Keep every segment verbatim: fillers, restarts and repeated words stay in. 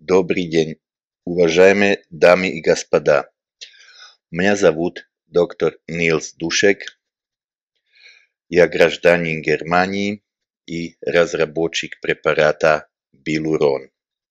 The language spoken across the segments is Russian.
Добрый день, уважаемые дамы и господа. Меня зовут доктор Нилс Душек. Я гражданин Германии и разработчик препарата Билурон.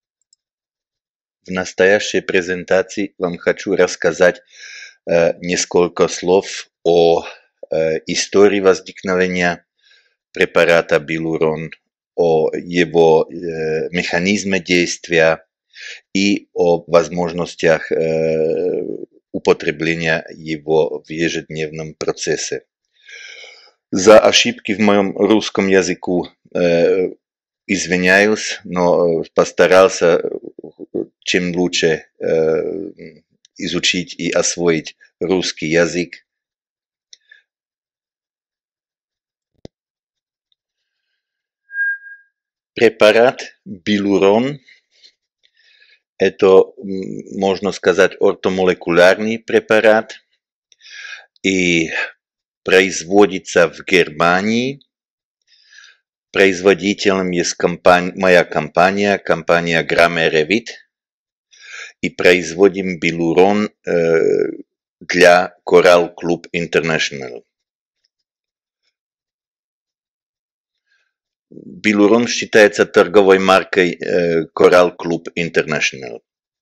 В настоящей презентации вам хочу рассказать э, несколько слов о э, истории возникновения препарата Билурон, о его э, механизме действия и о возможностях э, употребления его в ежедневном процессе. За ошибки в моем русском языку э, извиняюсь, но постарался чем лучше э, изучить и освоить русский язык. Препарат Билурон – это, можно сказать, ортомолекулярный препарат и производится в Германии. Производителем есть компания, моя компания, компания Grammarevit, и производим Билурон э, для Coral Club International. Билурон считается торговой маркой э, Coral Club International.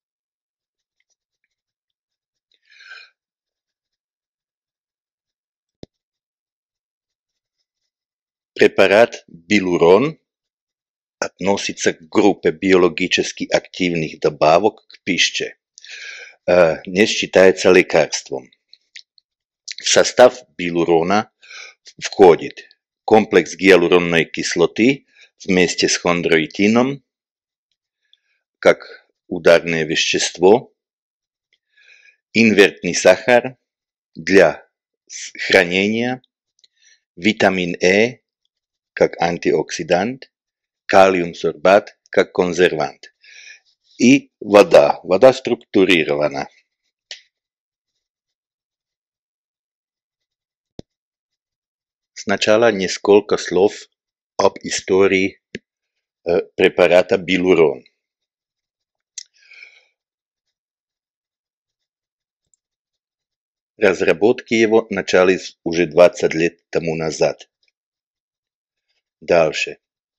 Препарат Билурон относится к группе биологически активных добавок к пище. Э, не считается лекарством. В состав Билурона входит комплекс гиалуронной кислоты вместе с хондроитином, как ударное вещество, инертный сахар для хранения, витамин Э как антиоксидант, калиум-сорбат как консервант и вода. Вода структурирована. Сначала несколько слов об истории э, препарата Билурон. Разработки его начались уже двадцать лет тому назад. Дальше.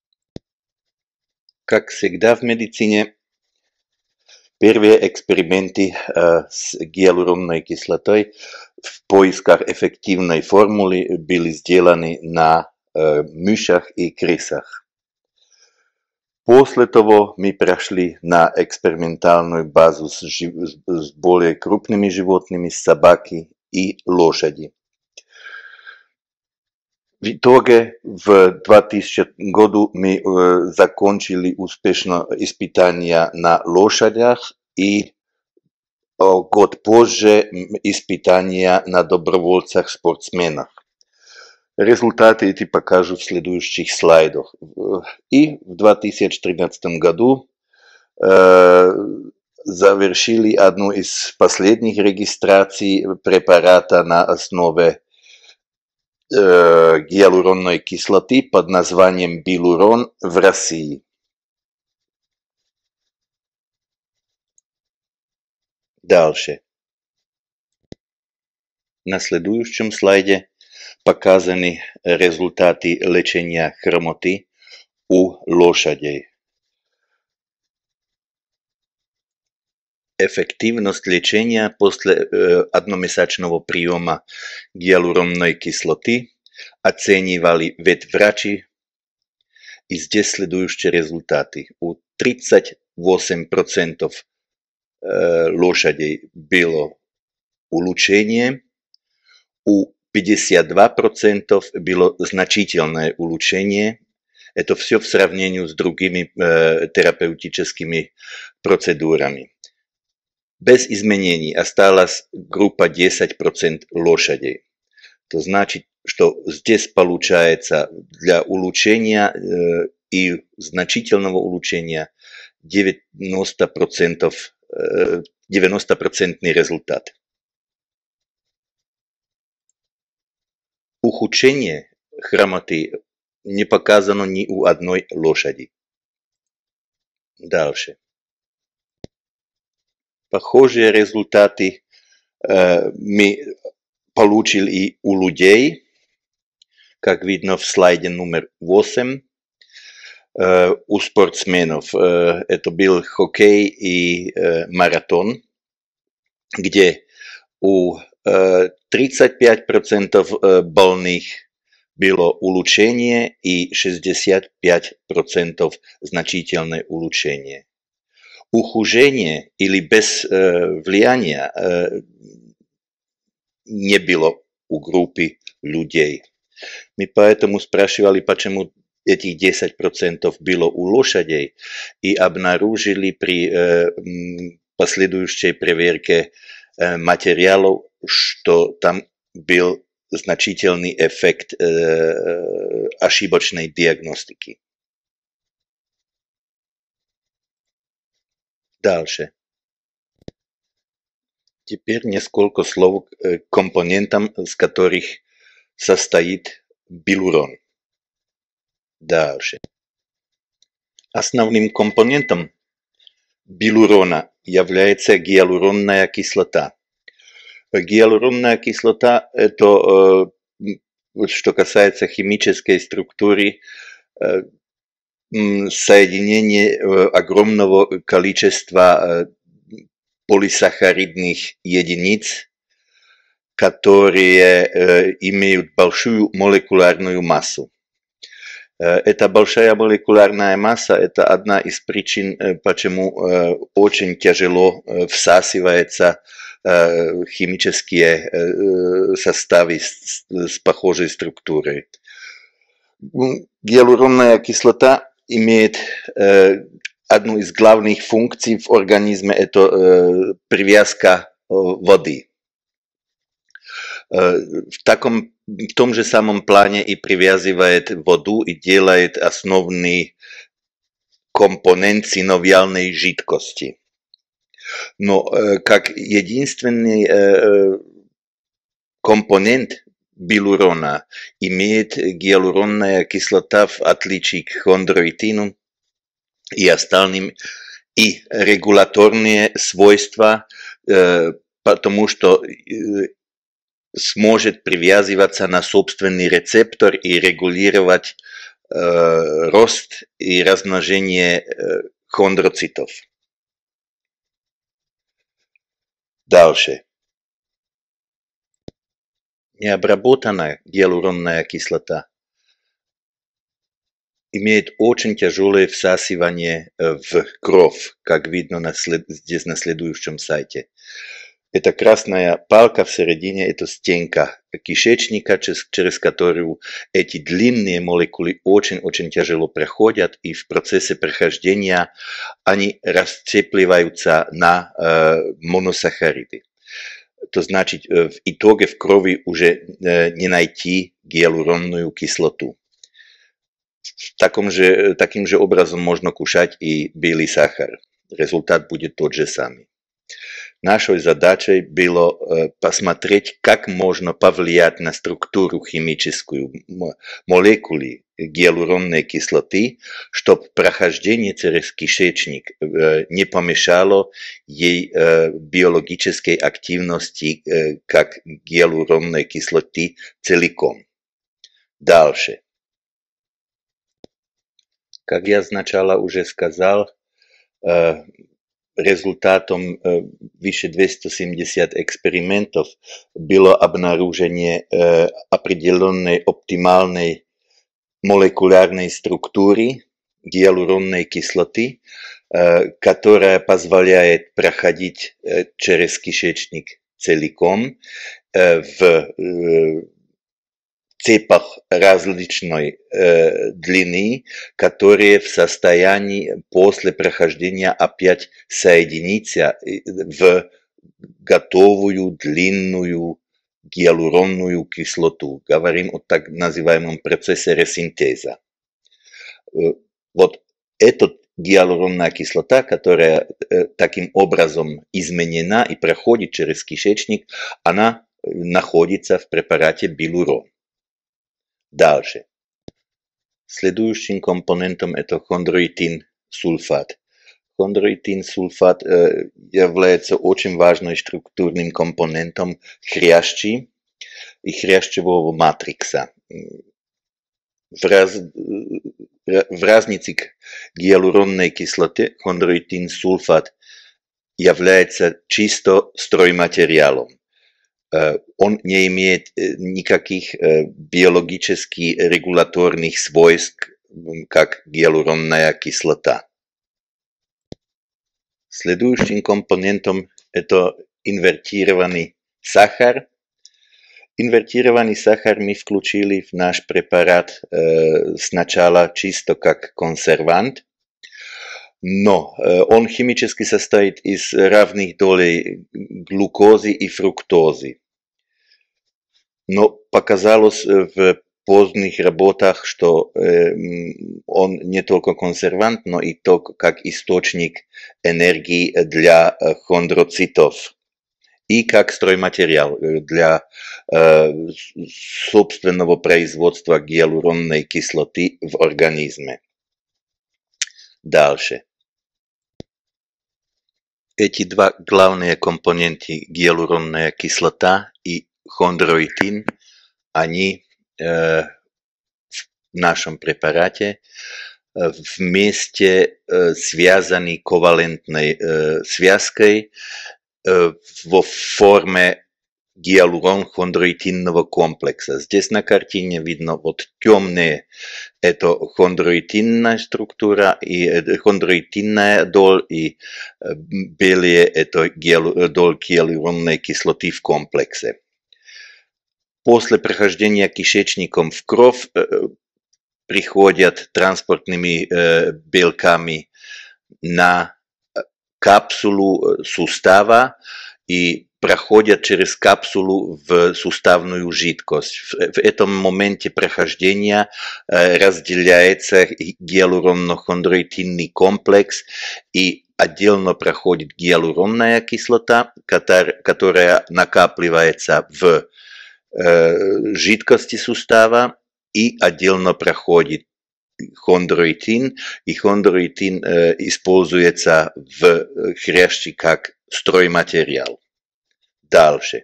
Как всегда в медицине, первые эксперименты э, с гиалуронной кислотой в поисках эффективной формулы были сделаны на э, мышах и крысах. После того мы прошли на экспериментальную базу с, жив... с более крупными животными, собаки и лошади. В итоге в двухтысячном году мы э, закончили успешно испытания на лошадях и э, год позже испытания на добровольцах-спортсменах. Результаты эти покажу в следующих слайдах. И в две тысячи тринадцатом году э, завершили одну из последних регистраций препарата на основе гиалуронной кислоты под названием Билурон в России. Дальше. На следующем слайде показаны результаты лечения хромоты у лошадей. Эффективность лечения после э, одномесячного приема гиалуронной кислоты оценивали ветврачи, и здесь следующие результаты. У тридцати восьми процентов э, лошадей было улучшение, у пятидесяти двух процентов было значительное улучшение. Это все в сравнении с другими э, терапевтическими процедурами. Без изменений осталась группа десять процентов лошадей. То значит, что здесь получается для улучшения э, и значительного улучшения девяносто процентов, э, девяносто процентов результат. Ухудшение хромоты не показано ни у одной лошади. Дальше. Похожие результаты мы получили и у людей, как видно в слайде номер восемь. У спортсменов это был хоккей и маратон, где у тридцать пять процентов больных было улучшение и шестьдесят пять процентов значительное улучшение. Ухудшение или без э, влияния э, не было у группы людей. Мы поэтому спрашивали, почему этих десять процентов было у лошадей, и обнаружили при э, последующей проверке э, материалов, что там был значительный эффект э, ошибочной диагностики. Дальше. Теперь несколько слов к компонентам, из которых состоит билурон. Дальше. Основным компонентом билурона является гиалуронная кислота. Гиалуронная кислота – это, что касается химической структуры, соединение огромного количества полисахаридных единиц, которые имеют большую молекулярную массу. Эта большая молекулярная масса – это одна из причин, почему очень тяжело всасываются химические составы с, с похожей структурой. Гиалуронная кислота имеет э, одну из главных функций в организме, это э, привязка э, воды. Э, в, таком, в том же самом плане и привязывает воду и делает основный компонент синовиальной жидкости. Но э, как единственный э, компонент билурона имеет гиалуронная кислота, в отличие к хондроитину и остальным, и регуляторные свойства, э, потому что э, сможет привязываться на собственный рецептор и регулировать э, рост и размножение э, хондроцитов. Дальше. Необработанная гиалуронная кислота имеет очень тяжелое всасывание в кровь, как видно на след... здесь на следующем сайте. Эта красная палка в середине – это стенка кишечника, через, через которую эти длинные молекулы очень-очень тяжело проходят, и в процессе прохождения они расцепливаются на э, моносахариды. То значит, в итоге в крови уже не найти гиалуронную кислоту. Таким же, таким же образом можно кушать и белый сахар. Результат будет тот же самый. Нашей задачей было посмотреть, как можно повлиять на структуру химическую молекулы гиалуронной кислоты, чтобы прохождение через кишечник не помешало ей биологической активности как гиалуронной кислоты целиком. Дальше. Как я сначала уже сказал, результатом выше двухсот семидесяти экспериментов было обнаружение определенной оптимальной молекулярной структуры гиалуронной кислоты, которая позволяет проходить через кишечник целиком в цепах различной э, длины, которые в состоянии после прохождения опять соединиться в готовую длинную гиалуронную кислоту. Говорим о так называемом процессе ресинтеза. Э, вот эта гиалуронная кислота, которая э, таким образом изменена и проходит через кишечник, она находится в препарате билурон. Дальше. Следующим компонентом это хондроитин сульфат. Хондроитин-сульфат э, является очень важным структурным компонентом хрящи и хрящевого матрикса. В, раз, в разнице к гиалуронной кислоте хондроитин-сульфат является чисто стройматериалом. Он не имеет никаких биологических регуляторных свойств, как гиалуронная кислота. Следующим компонентом это инвертированный сахар. Инвертированный сахар мы включили в наш препарат э, сначала чисто как консервант, но э, он химически состоит из равных долей глюкозы и фруктозы. Но показалось в поздних работах, что э, он не только консервант, но и то как источник энергии для хондроцитов и как стройматериал для э, собственного производства гиалуронной кислоты в организме. Дальше. Эти два главные компоненты, гиалуронная кислота и хондроитин, они э, в нашем препарате э, вместе э, связаны ковалентной э, связкой э, во форме гиалурон-хондроитинного комплекса. Здесь на картине видно вот темные — это хондроитинная структура и э, хондроитинная доль, и э, белые — это гиалу, доль гиалуронной кислоты в комплексе. После прохождения кишечником в кровь э, приходят транспортными э, белками на капсулу сустава и проходят через капсулу в суставную жидкость. В, в этом моменте прохождения э, разделяется гиалуронно-хондроитинный комплекс и отдельно проходит гиалуронная кислота, которая, которая накапливается в жидкости сустава, и отдельно проходит хондроитин, и хондроитин э, используется в хрящи как стройматериал. Дальше.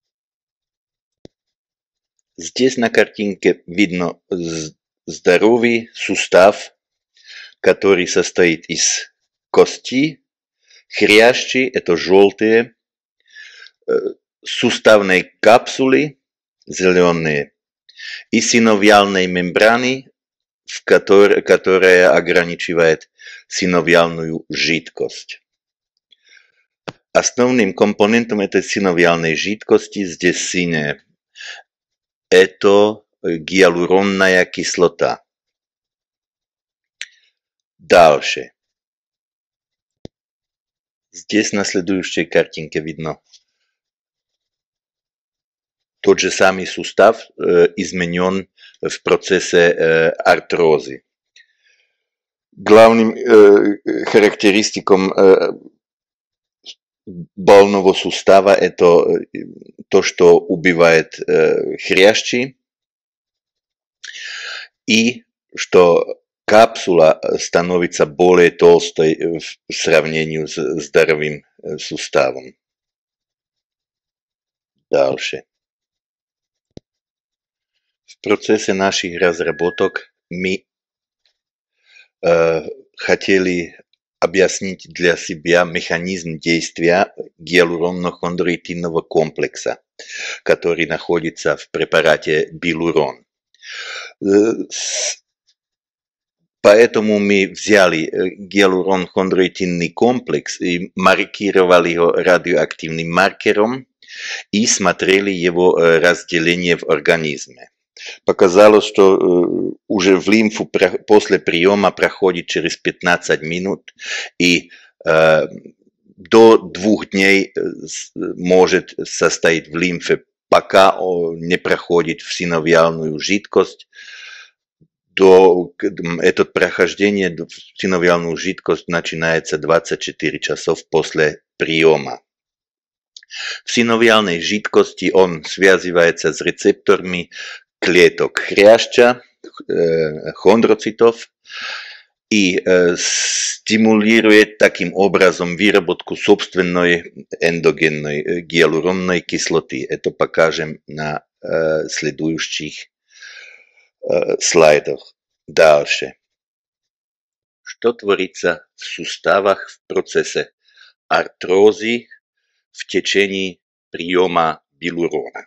Здесь на картинке видно здоровый сустав, который состоит из кости, хрящи, это желтые, э, суставной капсулы, зеленые, и синовиальной мембраны, в которой, которая ограничивает синовиальную жидкость. Основным компонентом этой синовиальной жидкости, здесь синяя, это гиалуронная кислота. Дальше. Здесь на следующей картинке видно тот же самый сустав э, изменен в процессе э, артрозы. Главным э, характеристиком э, больного сустава это то, что убивает э, хрящи, и что капсула становится более толстой в сравнении с здоровым э, суставом. Дальше. В процессе наших разработок мы э, хотели объяснить для себя механизм действия гиалуронно-хондроитинного комплекса, который находится в препарате Билурон. Поэтому мы взяли гиалурон-хондроитинный комплекс и маркировали его радиоактивным маркером и смотрели его разделение в организме. Показалось, что э, уже в лимфу про, после приема проходит через пятнадцать минут, и э, до двух дней э, может состоять в лимфе, пока он не проходит в синовиальную жидкость. До, это прохождение в синовиальную жидкость начинается двадцать четыре часов после приема. В синовиальной жидкости он связывается с рецепторами клеток хряща, хондроцитов, и э, стимулирует таким образом выработку собственной эндогенной э, гиалуронной кислоты. Это покажем на э, следующих э, слайдах. Дальше. Что творится в суставах в процессе артрозы в течение приема билурона?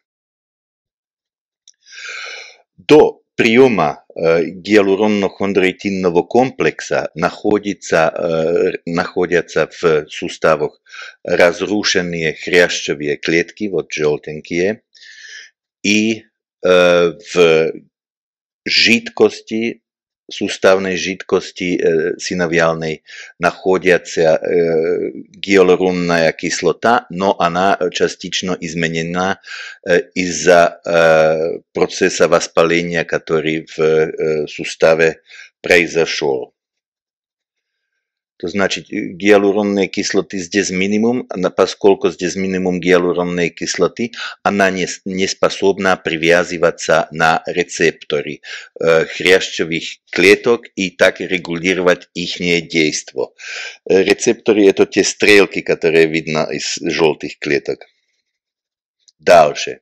До приема э, гиалуронно-хондроитинного комплекса находится, э, находятся в суставах разрушенные хрящевые клетки, вот желтенькие, и э, в жидкости, суставной жидкости э, синовиальной находится э, гиалуронная кислота, но она частично изменена э, из-за э, процесса воспаления, который в э, суставе произошел. То значит, гиалуронной кислоты здесь минимум, поскольку здесь минимум гиалуронной кислоты, она не, не способна привязываться на рецепторы э, хрящевых клеток и так регулировать их действие. Рецепторы — это те стрелки, которые видно из желтых клеток. Дальше.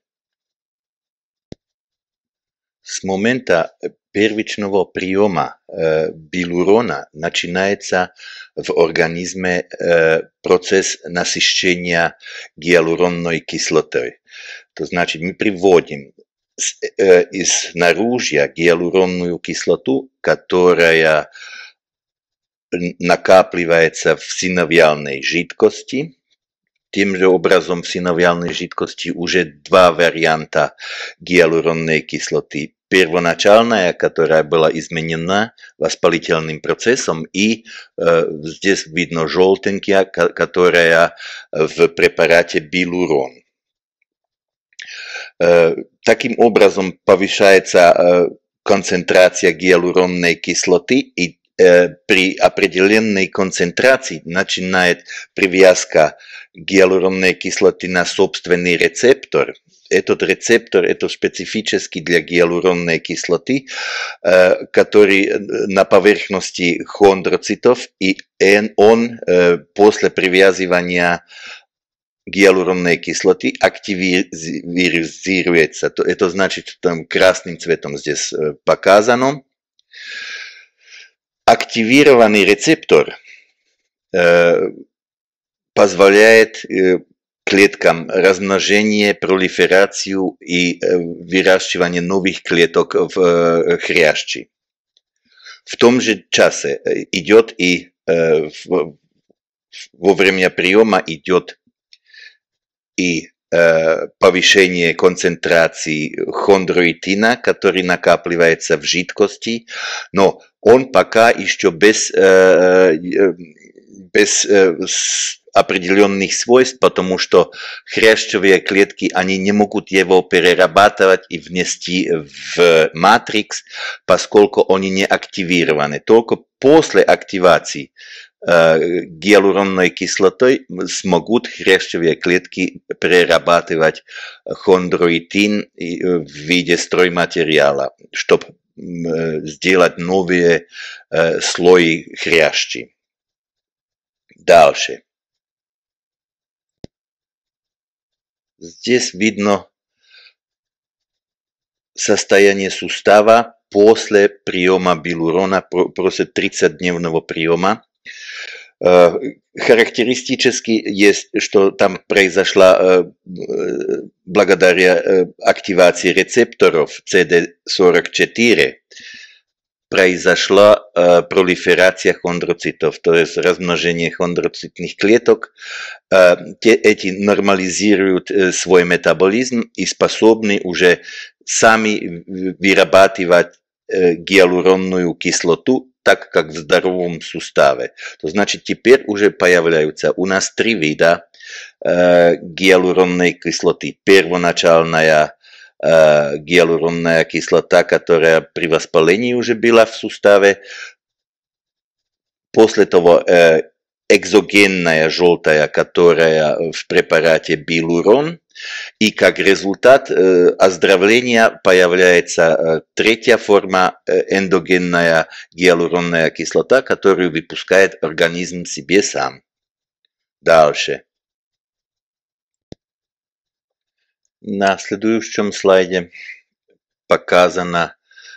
С момента первичного приема э, билурона начинается в организме э, процесс насыщения гиалуронной кислотой. То значит, мы приводим с, э, из наружья гиалуронную кислоту, которая накапливается в синовиальной жидкости. Тем же образом в синовиальной жидкости уже два варианта гиалуронной кислоты. Первоначальная, которая была изменена воспалительным процессом, и э, здесь видно желтенькая, которая в препарате билурон. Э, таким образом повышается э, концентрация гиалуронной кислоты, и э, при определенной концентрации начинает привязка гиалуронной кислоты на собственный рецептор. Этот рецептор — это специфический для гиалуронной кислоты, э, который на поверхности хондроцитов, и он э, после привязывания гиалуронной кислоты активизируется. Это значит, что там красным цветом здесь э, показано. Активированный рецептор э, позволяет э, клеткам размножение, пролиферацию и э, выращивание новых клеток в э, хрящи. В том же часе идет и э, в, во время приема идет и э, повышение концентрации хондроитина, который накапливается в жидкости, но он пока еще без, э, без э, определенных свойств, потому что хрящевые клетки, они не могут его перерабатывать и внести в матрикс, поскольку они не активированы. Только после активации э, гиалуронной кислотой смогут хрящевые клетки перерабатывать хондроитин в виде стройматериала, чтобы э, сделать новые э, слои хрящи. Дальше. Здесь видно состояние сустава после приема билурона, после тридцатидневного приема. Характеристически есть, что там произошла благодаря активации рецепторов си ди сорок четыре, произошла э, пролиферация хондроцитов, то есть размножение хондроцитных клеток. Э, те, эти нормализируют э, свой метаболизм и способны уже сами вырабатывать э, гиалуронную кислоту, так как в здоровом суставе. То значит, теперь уже появляются у нас три вида э, гиалуронной кислоты. Первоначальная Uh, гиалуронная кислота, которая при воспалении уже была в суставе. После того uh, экзогенная желтая, которая в препарате билурон. И как результат оздоровления появляется третья форма, эндогенная гиалуронная кислота, которую выпускает организм себе сам. Дальше. На следующем слайде показана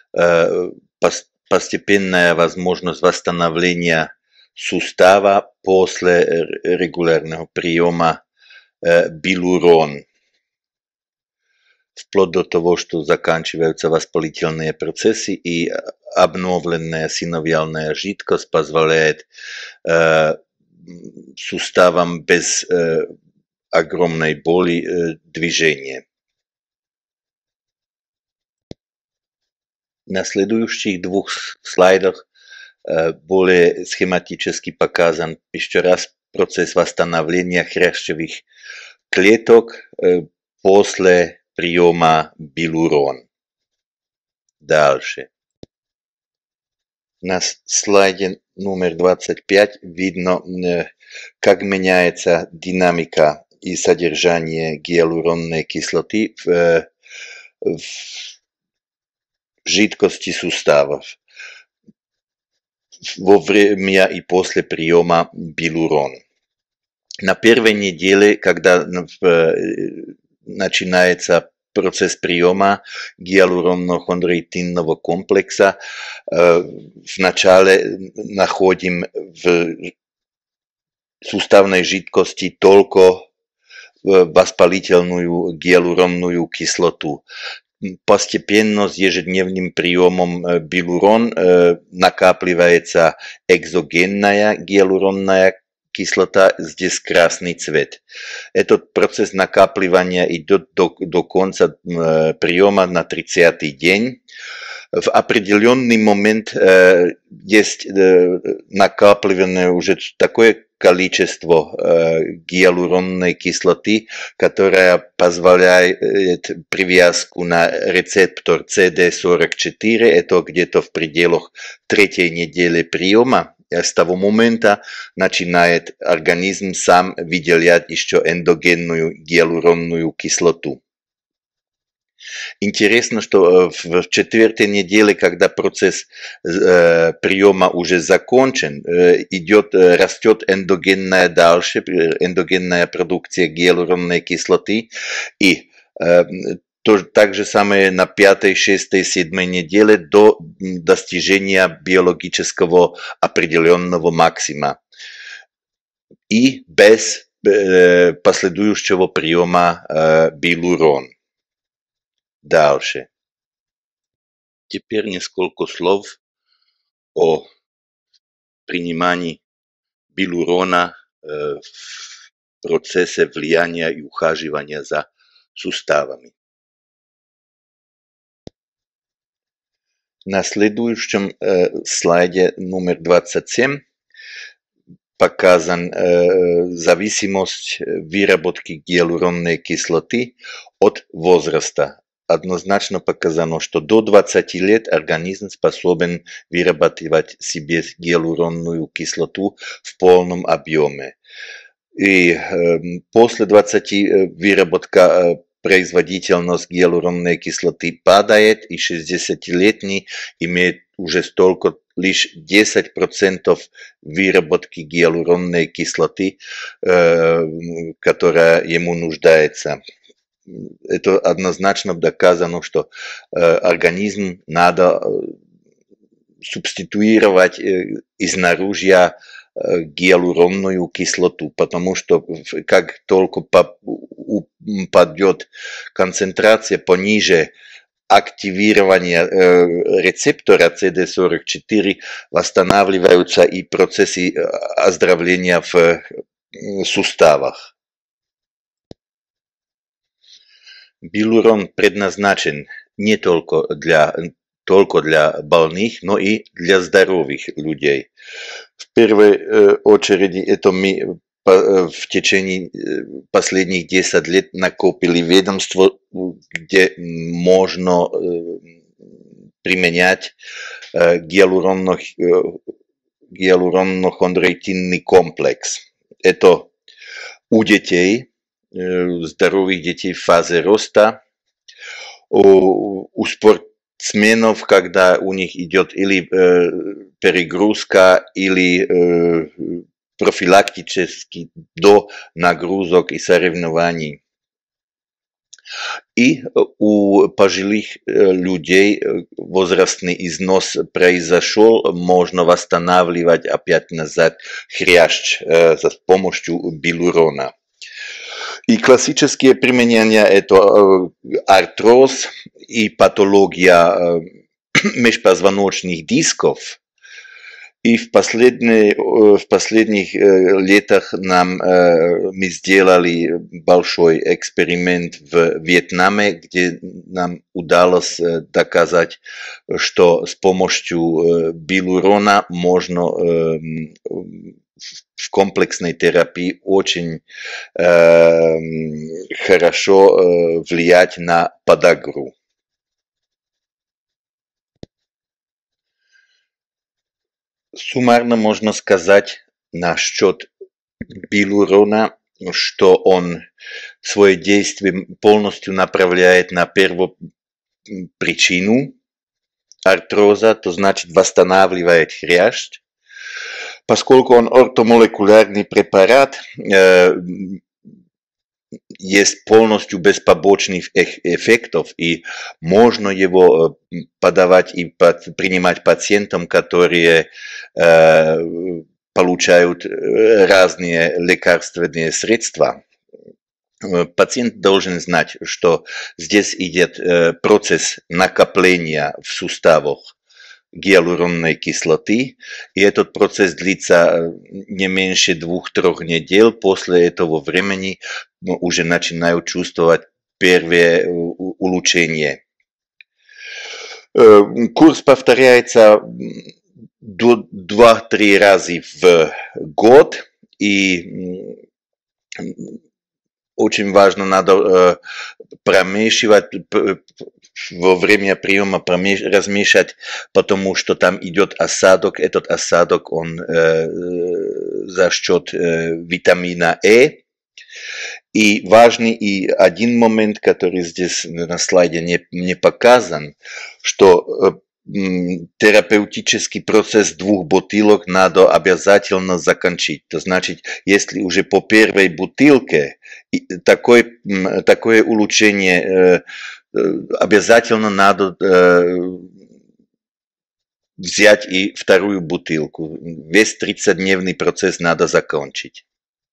постепенная возможность восстановления сустава после регулярного приема билурон. Вплоть до того, что заканчиваются воспалительные процессы, и обновленная синовиальная жидкость позволяет э, суставам без э, огромной боли э, движения. На следующих двух слайдах э, более схематически показан еще раз процесс восстановления хрящевых клеток э, после приема билурон. Дальше. На слайде номер двадцать пять видно, как меняется динамика и содержание гиалуронной кислоты в, в жидкости суставов во время и после приема билурон. На первой неделе, когда начинается процесс приема гиалуронно-хондроитинного комплекса, вначале находим в суставной жидкости только воспалительную гиалуронную кислоту. Постепенно с ежедневным приемом билурон накапливается экзогенная гиалуронная кислота, здесь красный цвет. Этот процесс накапливания идет до, до конца э, приема на тридцатый день. В определенный момент э, есть э, накапливание уже такое количество э, гиалуронной кислоты, которая позволяет привязку на рецептор си ди сорок четыре, это где-то в пределах третьей недели приема. С того момента начинает организм сам выделять еще эндогенную гиалуронную кислоту. Интересно, что в четвертой неделе, когда процесс э, приема уже закончен, э, идет, растет эндогенная дальше, эндогенная продукция гиалуронной кислоты, и э, то, так же самое на пятой, шестой, седьмой неделе до достижения биологического определенного максима и без э, последующего приема э, билурон. Дальше. Теперь несколько слов о принимании билурона э, в процессе влияния и ухаживания за суставами. На следующем э, слайде номер двадцать семь показан э, зависимость выработки гиалуронной кислоты от возраста. Однозначно показано, что до двадцати лет организм способен вырабатывать себе гиалуронную кислоту в полном объеме. И э, после двадцати э, выработка э, производительность гиалуронной кислоты падает, и шестидесятилетний имеет уже столько лишь десять процентов выработки гиалуронной кислоты, э, которая ему нуждается. Это однозначно доказано, что э, организм надо э, субституировать э, из наружья гиалуронную кислоту, потому что как только упадет концентрация пониже активирования э, рецептора си ди сорок четыре, восстанавливаются и процессы оздоровления в э, суставах. Билурон предназначен не только для только для больных, но и для здоровых людей. В первой э, очереди это мы по, в течение последних десяти лет накопили ведомство, где можно э, применять э, гиалуронно, э, гиалуронно-хондроитинный комплекс. Это у детей здоровых детей в фазе роста, у, у спортсменов, когда у них идет или э, перегрузка, или э, профилактически до нагрузок и соревнований. И у пожилых людей возрастный износ произошел, можно восстанавливать опять назад хрящ э, с помощью билурона. И классические применения это э, артроз и патология э, межпозвоночных дисков. И в, последние, в последних летах нам, мы сделали большой эксперимент в Вьетнаме, где нам удалось доказать, что с помощью билурона можно в комплексной терапии очень хорошо влиять на подагру. Суммарно можно сказать насчет билурона, что он свое действие полностью направляет на первопричину артроза, то значит восстанавливает хрящ. Поскольку он ортомолекулярный препарат, э, есть полностью без побочных эффектов, и можно его подавать и принимать пациентам, которые э, получают разные лекарственные средства. Пациент должен знать, что здесь идет процесс накопления в суставах гиалуронной кислоты, и этот процесс длится не меньше двух-трех недель. После этого времени уже начинают чувствовать первые улучшения. Курс повторяется два-три раза в год, и очень важно, надо промешивать во время приема, промеш... размешать, потому что там идет осадок. Этот осадок, он э, за счет э, витамина Э. И важный и один момент, который здесь на слайде не, не показан, что э, терапевтический процесс двух бутылок надо обязательно закончить. То значит, если уже по первой бутылке такое, такое улучшение э, обязательно надо э, взять и вторую бутылку. Весь тридцатидневный процесс надо закончить.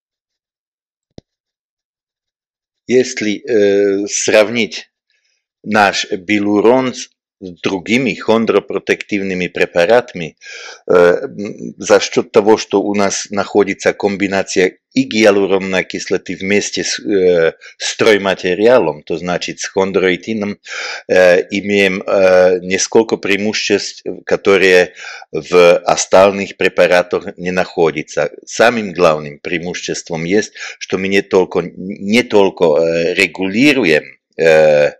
Если э, сравнить наш билурон с другими хондропротективными препаратами, э, за счет того, что у нас находится комбинация и гиалуронной кислоты вместе с э, стройматериалом, то значит с хондроитином, э, имеем э, несколько преимуществ, которые в остальных препаратах не находятся. Самым главным преимуществом есть, что мы не только, не только э, регулируем э,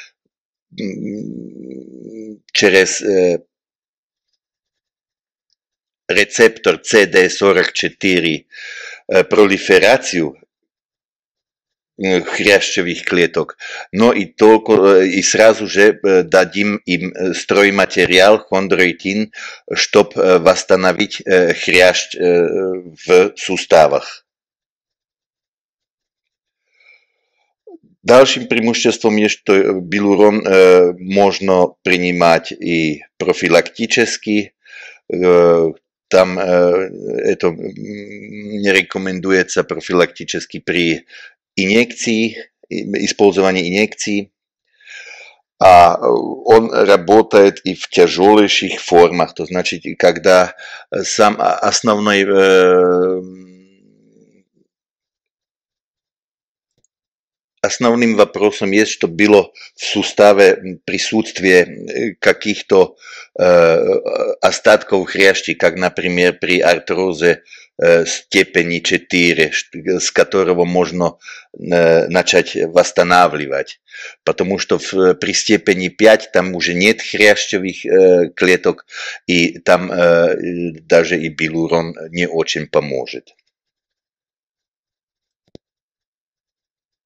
через э, рецептор си ди сорок четыре э, пролиферацию э, хрящевых клеток, но и, только, э, и сразу же э, дадим им стройматериал, хондроитин, чтобы э, восстановить э, хрящ э, в суставах. Dalším преимуществом есть, что билурон э, можно принимать и профилактически. Э, там э, это не рекомендуется профилактически при инъекции, использовании инъекций. А он работает и в тяжелейших формах. То значит, когда сам основной э, Основным вопросом есть, что было в суставе присутствие каких-то э, остатков хрящи, как, например, при артрозе э, степени четыре, с которого можно э, начать восстанавливать. Потому что в, при степени пять там уже нет хрящевых э, клеток, и там э, даже и билурон не очень поможет.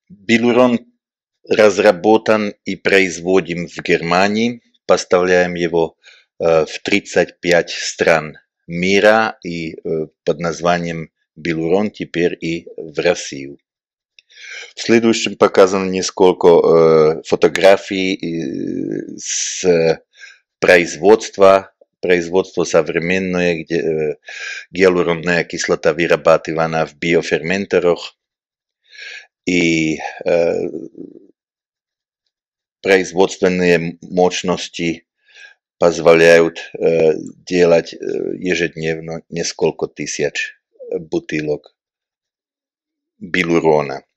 Билурон разработан и производим в Германии. Поставляем его э, в тридцать пять стран мира и э, под названием Билурон теперь и в Россию. В следующем показано несколько э, фотографий э, с производства, производство современное, где э, гиалуронная кислота вырабатывана в биоферментерах. И э, производственные мощности позволяют э, делать э, ежедневно несколько тысяч бутылок билурона.